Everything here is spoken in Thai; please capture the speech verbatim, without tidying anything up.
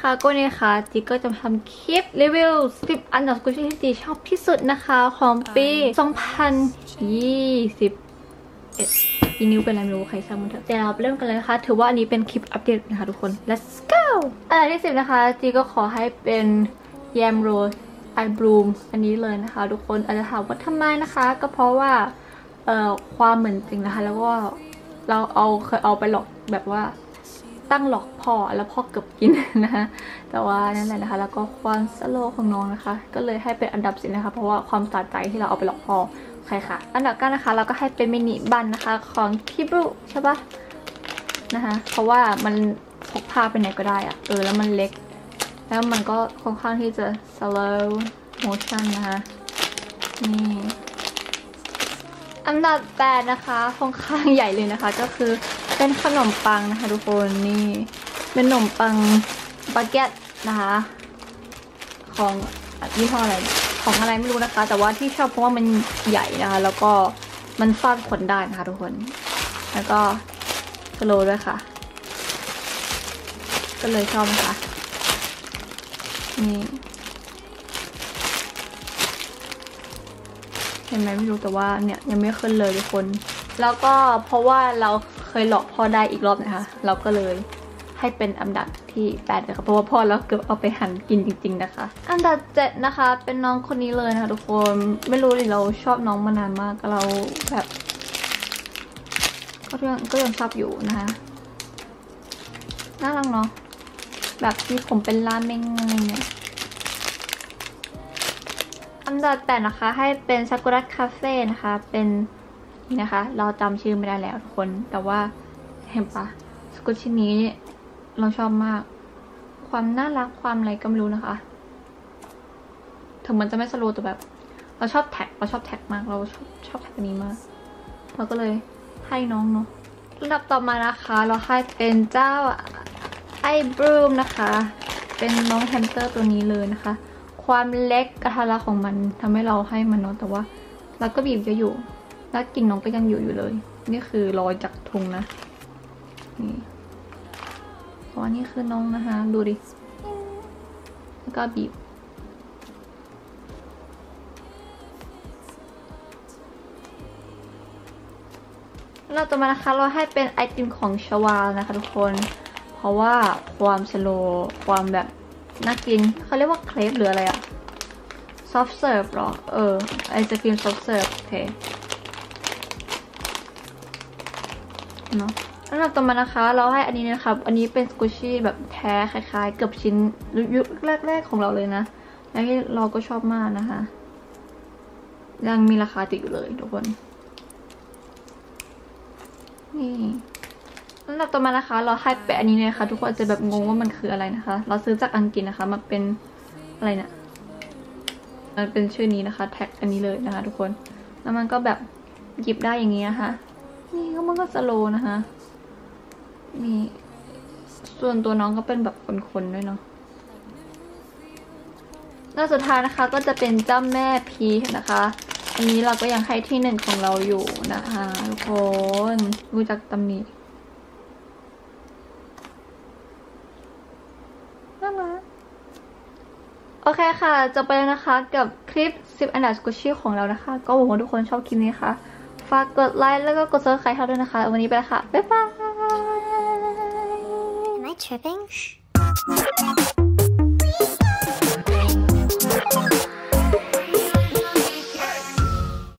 นะคะก็เนี่ยค่ะจีก็จะทำคลิปรีวิวสิบอันดับสกูชี่ที่จีชอบที่สุดนะคะของปีสองพันยี่สิบเอ็ดปีนิ้วเป็นอะไรไม่รู้ใครทราบมันเถอะเดี๋ยวเราเริ่มกันเลยนะคะถือว่าอันนี้เป็นคลิปอัปเดตนะคะทุกคน let's go อันดับที่สิบนะคะจีก็ขอให้เป็นแยมโรสไอบลูมอันนี้เลยนะคะทุกคนอาจจะถามว่าทำไมนะคะก็เพราะว่าเอ่อความเหมือนจริงนะคะแล้วก็เราเอาเคยเอาไปหลอกแบบว่าตั้งหลอกพ่อแล้วพ่อเกือบกินนะคะแต่ว่านั่นแหละนะคะแล้วก็ความสโลว์ของน้องนะคะก็เลยให้เป็นอันดับสิบนะคะเพราะว่าความสะใจที่เราเอาไปหลอกพ่อใครค่ะอันดับเก้านะคะเราก็ให้เป็นมินิบันนะคะของคิบรุใช่ปะนะคะเพราะว่ามันพกพาไปไหนก็ได้อะเออแล้วมันเล็กแล้วมันก็ค่อนข้างที่จะ slow motion นะคะนี่อันดับแปดนะคะค่อนข้างใหญ่เลยนะคะก็คือเป็นขนมปังนะคะทุกคนนี่เป็นขนมปังบาเกตนะคะของยี่ห้ออะไรของอะไรไม่รู้นะคะแต่ว่าที่ชอบเพราะว่ามันใหญ่นะคะแล้วก็มันซ่อนขนได้นะคะทุกคนแล้วก็สโลว์ด้วยค่ะก็เลยชอบนะคะนี่เห็นไหมไม่รู้แต่ว่าเนี่ยยังไม่ขึ้นเลยทุกคนแล้วก็เพราะว่าเราเคยหลอกพ่อได้อีกรอบนะคะเราก็เลยให้เป็นอันดับที่แปดเลยค่ะเพราะว่าพ่อเราเกือบเอาไปหั่นกินจริงๆนะคะอันดับเจ็ดนะคะเป็นน้องคนนี้เลยนะคะทุกคนไม่รู้ดิเราชอบน้องมานานมากเราแบบก็ยังก็ยังชอบอยู่นะคะน่ารักเนาะแบบที่ผมเป็นราเมงอะไรเงี้ยอันดับแปดนะคะให้เป็นซากุระคาเฟ่นะคะเป็นนี่นะคะเราจำชื่อไม่ได้แล้วทุกคนแต่ว่าเห็นปะสกุชินี้เราชอบมากความน่ารักความอะไรก็ไม่รู้นะคะถึงมันจะไม่สโลว์แต่แบบเราชอบแท็กเราชอบแท็กมากเราชอบชอบแท็กอันนี้มากเราก็เลยให้น้องเนาะอันดับต่อมานะคะเราให้เป็นเจ้าไอบรูมนะคะเป็นน้องแฮมสเตอร์ตัวนี้เลยนะคะความเล็กกระทะรักของมันทำให้เราให้มันเนาะแต่ว่าเราก็บีบเยอะอยู่แล้วกลิ่นน้องก็ยังอยู่อยู่เลยนี่คือรอยจากทุงนะนี่เพราะว่านี่คือน้องนะคะดูดิแล้วก็บีบเราต่อมานะคะเราให้เป็นไอติมของชวานะคะทุกคนเพราะว่าความสโลว์ความแบบน่ากินเขาเรียกว่าเครปหรืออะไรอะซอฟต์เสิร์ฟหรอเออไอศครีมซอฟต์เสิร์ฟโอเคเนาะแล้วต่อมานะคะเราให้อันนี้นะคะอันนี้เป็นสกูชี่แบบแท้คล้ายๆเกือบชิ้นยุคแรกๆของเราเลยนะแล้วที่เราก็ชอบมากนะคะยังมีราคาติดอยู่เลยทุกคนนี่แล้วต่อมานะคะเราให้แปะอันนี้เลยค่ะทุกคนอาจจะแบบงงว่ามันคืออะไรนะคะเราซื้อจากอังกฤษนะคะมันเป็นอะไรเนี่ยมันเป็นชื่อนี้นะคะแท็กอันนี้เลยนะคะทุกคนแล้วมันก็แบบหยิบได้อย่างนี้นะคะนี่ก็มันก็สโลว์นะคะนี่ส่วนตัวน้องก็เป็นแบบคนๆด้วยเนาะแล้วสุดท้ายนะคะก็จะเป็นเจ้าแม่พีชนะคะอันนี้เราก็ยังให้ที่หนึ่งของเราอยู่นะคะทุกคนรู้จักตำหนิโอเคค่ะจบไปแล้วนะคะกับคลิปสิบอันดับสกูชี่ของเรานะคะก็หวังว่าทุกคนชอบคลิปนี้ค่ะฝากกดไลค์แล้วก็กดซับสไครต์ด้วยนะคะวันนี้ไปแล้วค่ะบ๊ายบาย Am I tripping?